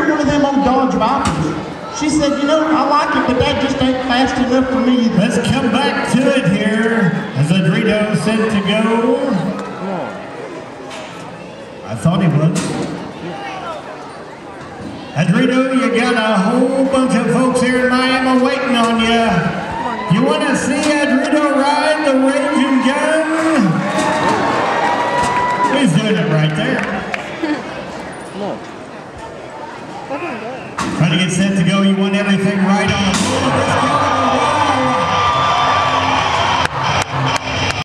me one of them old Dodge Vipers. She said, you know, I like it, but that just ain't fast enough for me. Let's come back to it here as Adrito set to go. I thought he would. Adrito, you got a whole bunch of folks here in Miami waiting on you. You want to see Adrito ride the Raging Gun? He's doing it right there. Trying to get set to go. You want everything right on the floor.